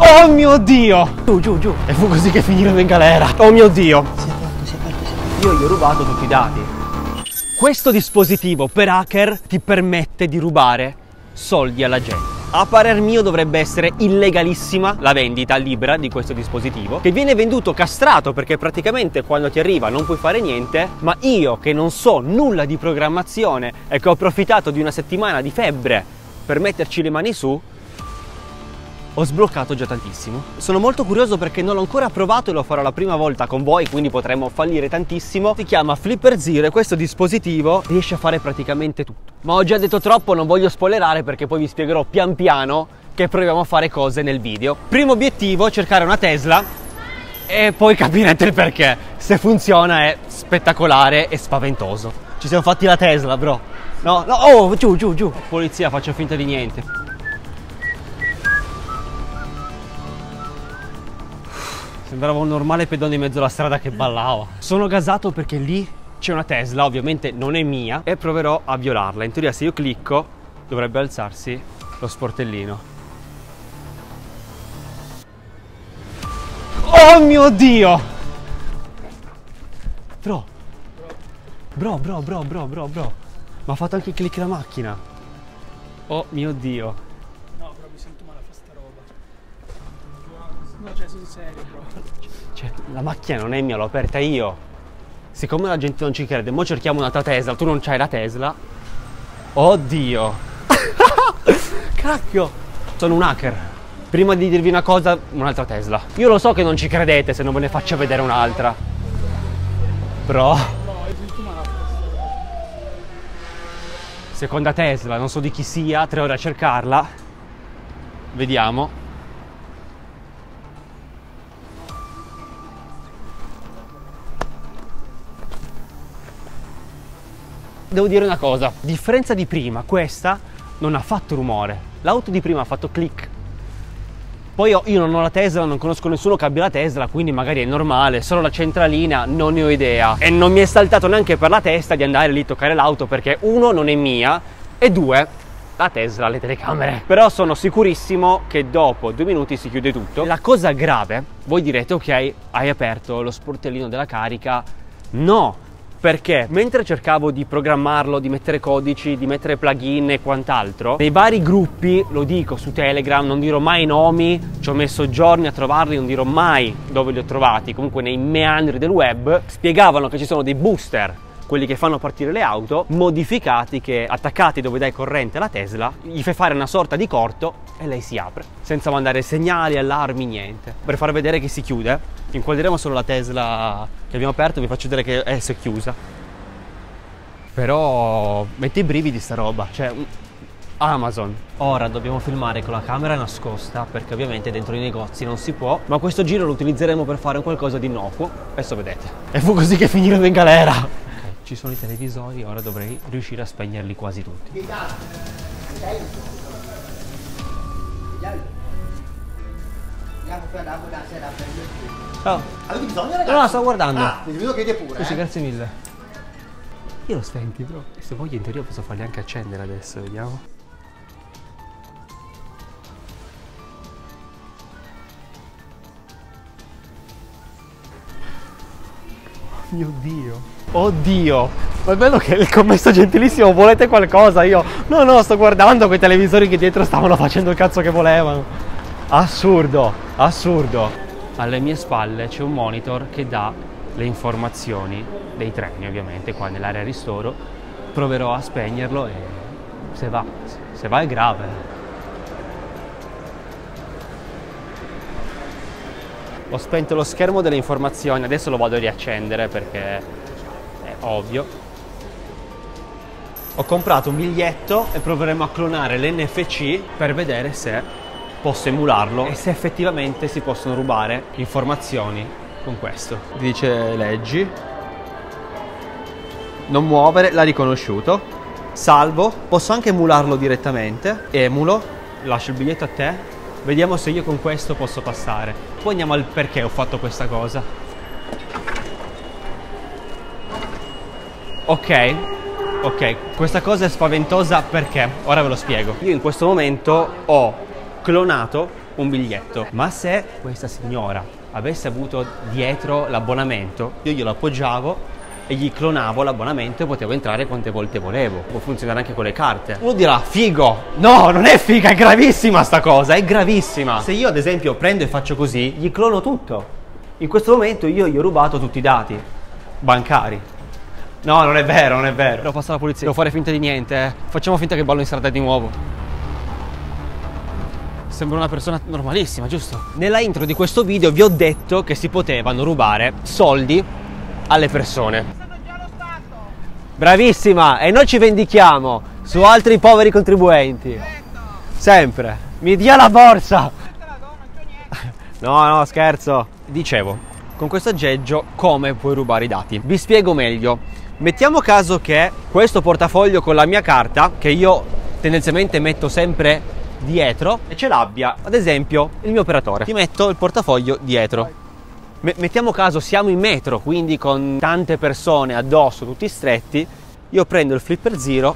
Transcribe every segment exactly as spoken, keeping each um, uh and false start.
Oh mio Dio! Giù, giù, giù. E fu così che finirono in galera. Oh mio Dio! Si è aperto, si è aperto, si è aperto. Io gli ho rubato tutti i dati. Questo dispositivo per hacker ti permette di rubare soldi alla gente. A parer mio dovrebbe essere illegalissima la vendita libera di questo dispositivo, che viene venduto castrato perché praticamente quando ti arriva non puoi fare niente, ma io che non so nulla di programmazione e che ho approfittato di una settimana di febbre per metterci le mani su, ho sbloccato già tantissimo. Sono molto curioso perché non l'ho ancora provato e lo farò la prima volta con voi, quindi potremmo fallire tantissimo. Si chiama Flipper Zero e questo dispositivo riesce a fare praticamente tutto. Ma ho già detto troppo, non voglio spoilerare perché poi vi spiegherò pian piano che proviamo a fare cose nel video. Primo obiettivo, cercare una Tesla e poi capirete il perché. Se funziona è spettacolare e spaventoso. Ci siamo fatti la Tesla, bro. No, no, oh, giù, giù, giù. Polizia, faccio finta di niente. Sembrava un normale pedone in mezzo alla strada che ballava. Sono gasato perché lì c'è una Tesla, ovviamente non è mia, e proverò a violarla. In teoria se io clicco dovrebbe alzarsi lo sportellino. Oh mio Dio! Bro, bro, bro, bro, bro, bro, bro. Ma ha fatto anche click la macchina. Oh mio Dio. No, però mi sento male a fare sta roba. No, cioè, sono serio, bro. Cioè, la macchina non è mia, l'ho aperta io. Siccome la gente non ci crede, mo cerchiamo un'altra Tesla. Tu non c'hai la Tesla. Oddio. Cacchio. Sono un hacker. Prima di dirvi una cosa, un'altra Tesla. Io lo so che non ci credete se non ve ne faccio vedere un'altra. Però No, mi sento male a fare sta roba. seconda Tesla, non so di chi sia, tre ore a cercarla. Vediamo. Devo dire una cosa, a differenza di prima, questa non ha fatto rumore. L'auto di prima ha fatto click. Poi io, io non ho la Tesla, non conosco nessuno che abbia la Tesla, quindi magari è normale, solo la centralina non ne ho idea. E non mi è saltato neanche per la testa di andare lì a toccare l'auto perché uno, non è mia, e due, la Tesla ha le telecamere. Però sono sicurissimo che dopo due minuti si chiude tutto. La cosa grave, voi direte ok, hai aperto lo sportellino della carica. No! Perché mentre cercavo di programmarlo, di mettere codici, di mettere plugin e quant'altro, nei vari gruppi, lo dico su Telegram, non dirò mai nomi, ci ho messo giorni a trovarli, non dirò mai dove li ho trovati, comunque nei meandri del web, spiegavano che ci sono dei booster, quelli che fanno partire le auto, modificati che attaccati dove dai corrente alla Tesla, gli fai fare una sorta di corto e lei si apre, senza mandare segnali, allarmi, niente. Per far vedere che si chiude, inquadriamo solo la Tesla che abbiamo aperto, vi faccio vedere che è, si è chiusa. Però mette i brividi sta roba, cioè Amazon. Ora dobbiamo filmare con la camera nascosta perché ovviamente dentro i negozi non si può, ma questo giro lo utilizzeremo per fare qualcosa di innocuo. Adesso vedete. E fu così che finirono in galera. Ok, ci sono i televisori, ora dovrei riuscire a spegnerli quasi tutti. Ciao. Avete bisogno, ragazzi? No, no, sto guardando. Ah, mi vedo che chiede pure. Sì, eh. grazie mille. Io lo senti, bro. E se voglio in teoria posso farli anche accendere adesso, vediamo. Oh mio Dio. Oddio. Ma è bello che il commesso gentilissimo, volete qualcosa? Io, no, no, sto guardando quei televisori che dietro stavano facendo il cazzo che volevano. Assurdo, assurdo. Alle mie spalle c'è un monitor che dà le informazioni dei treni, ovviamente, qua nell'area ristoro. Proverò a spegnerlo e se va, se va è grave. Ho spento lo schermo delle informazioni, adesso lo vado a riaccendere perché è ovvio. Ho comprato un biglietto e proveremo a clonare l'N F C per vedere se posso emularlo e se effettivamente si possono rubare informazioni con questo. Dice leggi, non muovere, l'ha riconosciuto, salvo, posso anche emularlo direttamente, emulo, lascio il biglietto a te, vediamo se io con questo posso passare. Poi andiamo al perché ho fatto questa cosa. Ok, ok, questa cosa è spaventosa perché, ora ve lo spiego. Io in questo momento ho clonato un biglietto. Ma se questa signora avesse avuto dietro l'abbonamento, io glielo appoggiavo e gli clonavo l'abbonamento e potevo entrare quante volte volevo. Può funzionare anche con le carte. Uno dirà, figo! No, non è figa, è gravissima sta cosa, è gravissima. Se io ad esempio prendo e faccio così, gli clono tutto. In questo momento io gli ho rubato tutti i dati bancari. No, non è vero, non è vero. Devo passare alla polizia, devo fare finta di niente, eh. Facciamo finta che ballo in strada di nuovo. Sembra una persona normalissima, giusto? Nella intro di questo video vi ho detto che si potevano rubare soldi alle persone. Bravissima! E noi ci vendichiamo su altri poveri contribuenti. Sempre. Mi dia la borsa! No, no, scherzo. Dicevo, con questo aggeggio come puoi rubare i dati? Vi spiego meglio. Mettiamo caso che questo portafoglio con la mia carta, che io tendenzialmente metto sempre dietro, e ce l'abbia, ad esempio, il mio operatore. Ti metto il portafoglio dietro. Mettiamo caso siamo in metro, quindi con tante persone addosso, tutti stretti. Io prendo il flipper zero.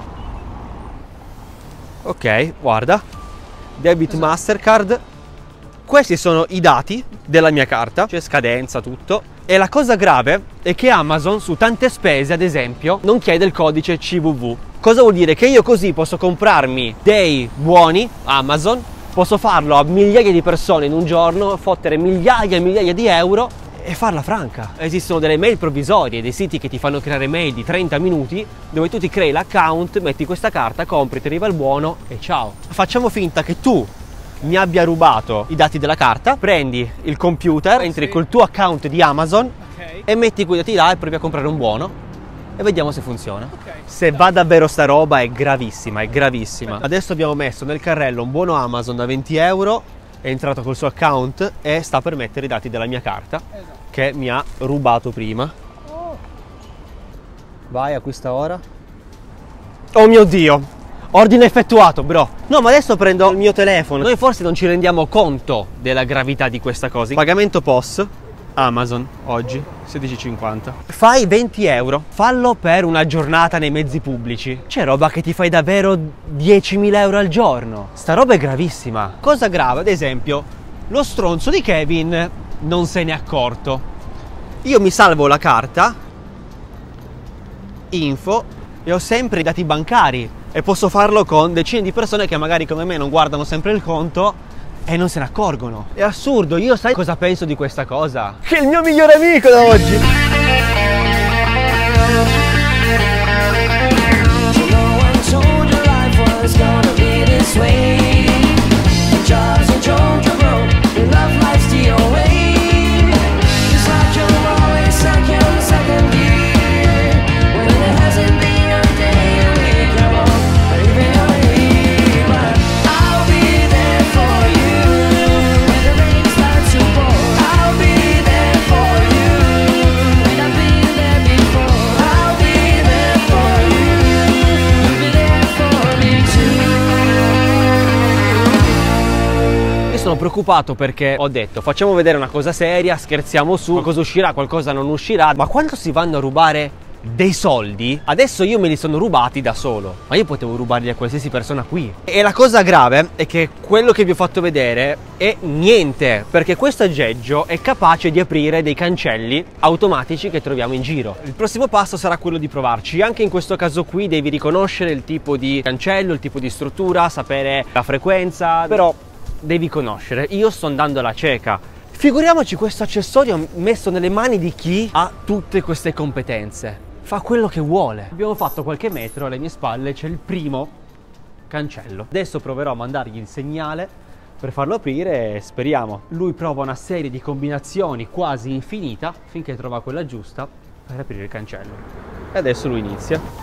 Ok, guarda. Debit Mastercard. Questi sono i dati della mia carta, c'è scadenza, tutto. E la cosa grave è che Amazon su tante spese, ad esempio, non chiede il codice C V V. Cosa vuol dire? Che io così posso comprarmi dei buoni Amazon, posso farlo a migliaia di persone in un giorno, fottere migliaia e migliaia di euro e farla franca. Esistono delle mail provvisorie, dei siti che ti fanno creare mail di trenta minuti dove tu ti crei l'account, metti questa carta, compri, ti arriva il buono e ciao. Facciamo finta che tu mi abbia rubato i dati della carta, prendi il computer, entri sì. col tuo account di Amazon, okay. e metti quei dati là e provi a comprare un buono e vediamo se funziona. Okay. Se va davvero sta roba è gravissima, è gravissima. Aspetta. Adesso abbiamo messo nel carrello un buono Amazon da venti euro, è entrato col suo account e sta per mettere i dati della mia carta, esatto. che mi ha rubato prima. Oh. Vai, acquista ora. Oh mio Dio! Ordine effettuato, bro. No, ma adesso prendo il mio telefono. Noi forse non ci rendiamo conto della gravità di questa cosa. Pagamento P O S Amazon oggi sedici e cinquanta. Fai venti euro, fallo per una giornata nei mezzi pubblici. C'è roba che ti fai davvero diecimila euro al giorno. Sta roba è gravissima. Cosa grave, ad esempio, lo stronzo di Kevin non se n'è accorto. Io mi salvo la carta info e ho sempre i dati bancari e posso farlo con decine di persone che magari come me non guardano sempre il conto e non se ne accorgono. È assurdo. Io sai cosa penso di questa cosa? Che è il mio migliore amico da oggi. Sono preoccupato perché ho detto facciamo vedere una cosa seria, scherziamo su, qualcosa uscirà, qualcosa non uscirà, ma quando si vanno a rubare dei soldi, adesso io me li sono rubati da solo, ma io potevo rubarli a qualsiasi persona qui. E la cosa grave è che quello che vi ho fatto vedere è niente, perché questo aggeggio è capace di aprire dei cancelli automatici che troviamo in giro. Il prossimo passo sarà quello di provarci. Anche in questo caso qui devi riconoscere il tipo di cancello, il tipo di struttura, sapere la frequenza, però devi conoscere. Io sto andando alla cieca. Figuriamoci questo accessorio messo nelle mani di chi ha tutte queste competenze. Fa quello che vuole. Abbiamo fatto qualche metro, alle mie spalle c'è il primo cancello. Adesso proverò a mandargli il segnale per farlo aprire e speriamo. Lui prova una serie di combinazioni quasi infinita finché trova quella giusta per aprire il cancello. E adesso lui inizia.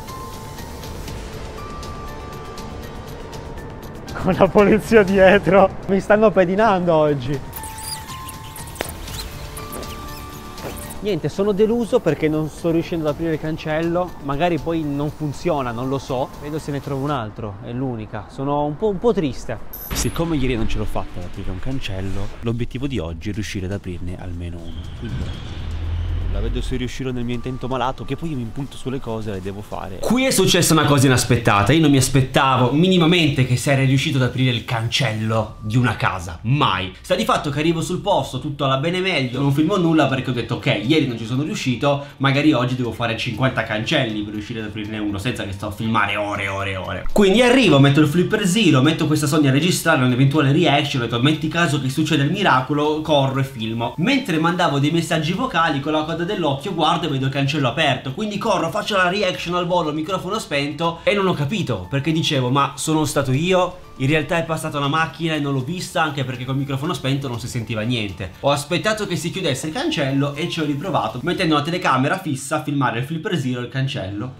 Con la polizia dietro. Mi stanno pedinando oggi. Niente, sono deluso perché non sto riuscendo ad aprire il cancello. Magari poi non funziona, non lo so. Vedo se ne trovo un altro, è l'unica. Sono un po', un po' triste. Siccome ieri non ce l'ho fatta ad aprire un cancello, l'obiettivo di oggi è riuscire ad aprirne almeno uno. Quindi nulla, vedo se riuscirò nel mio intento malato, che poi io mi impunto sulle cose e le devo fare. Qui è successa una cosa inaspettata. Io non mi aspettavo minimamente che sarei riuscito ad aprire il cancello di una casa, mai. Sta di fatto che arrivo sul posto, tutto alla bene meglio, non filmo nulla perché ho detto ok, ieri non ci sono riuscito, magari oggi devo fare cinquanta cancelli per riuscire ad aprirne uno senza che sto a filmare ore e ore e ore. Quindi arrivo, metto il flipper zero, metto questa Sony a registrare un'eventuale reaction, ho detto metti caso che succeda il miracolo, corro e filmo. Mentre mandavo dei messaggi vocali con la coda dell'occhio guardo e vedo il cancello aperto, quindi corro, faccio la reaction al volo, microfono spento e non ho capito perché dicevo ma sono stato io? In realtà è passata una macchina e non l'ho vista, anche perché col microfono spento non si sentiva niente. Ho aspettato che si chiudesse il cancello e ci ho riprovato mettendo una telecamera fissa a filmare il flipper zero e il cancello.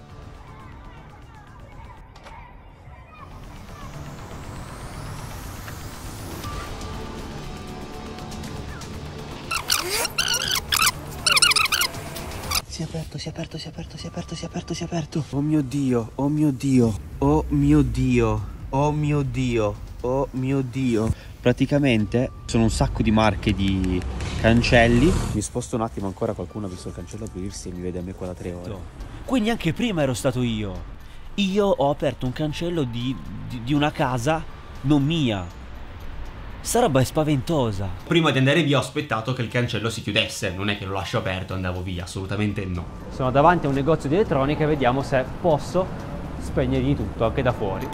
Si è aperto, si è aperto, si è aperto, si è aperto, si è aperto, si è aperto. Oh mio Dio, oh mio Dio, oh mio Dio, oh mio Dio, oh mio Dio. Praticamente sono un sacco di marche di cancelli. Mi sposto un attimo ancora, qualcuno ha visto il cancello aprirsi e mi vede a me qua da tre ore. Quindi anche prima ero stato io. Io ho aperto un cancello di, di, di una casa non mia. Sta roba è spaventosa. Prima di andare via ho aspettato che il cancello si chiudesse. Non è che lo lascio aperto e andavo via, assolutamente no. Sono davanti a un negozio di elettronica e vediamo se posso spegnergli tutto anche da fuori.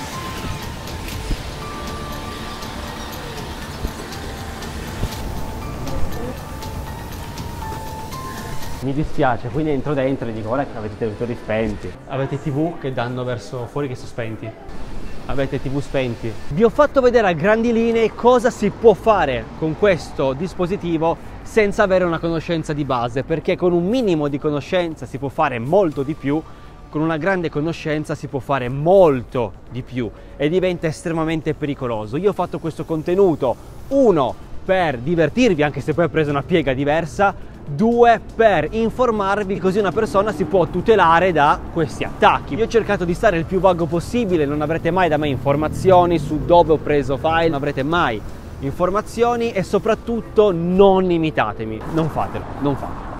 Mi dispiace, quindi entro dentro e dico guarda che avete i televisori spenti. Avete tivù che danno verso fuori che sono spenti. Avete tivù spenti. Vi ho fatto vedere a grandi linee cosa si può fare con questo dispositivo senza avere una conoscenza di base, perché con un minimo di conoscenza si può fare molto di più, con una grande conoscenza si può fare molto di più e diventa estremamente pericoloso. Io ho fatto questo contenuto, uno, per divertirvi, anche se poi ho preso una piega diversa, due, per informarvi, così una persona si può tutelare da questi attacchi. Io ho cercato di stare il più vago possibile, non avrete mai da me informazioni su dove ho preso file, non avrete mai informazioni e soprattutto non imitatemi, non fatelo, non fatelo.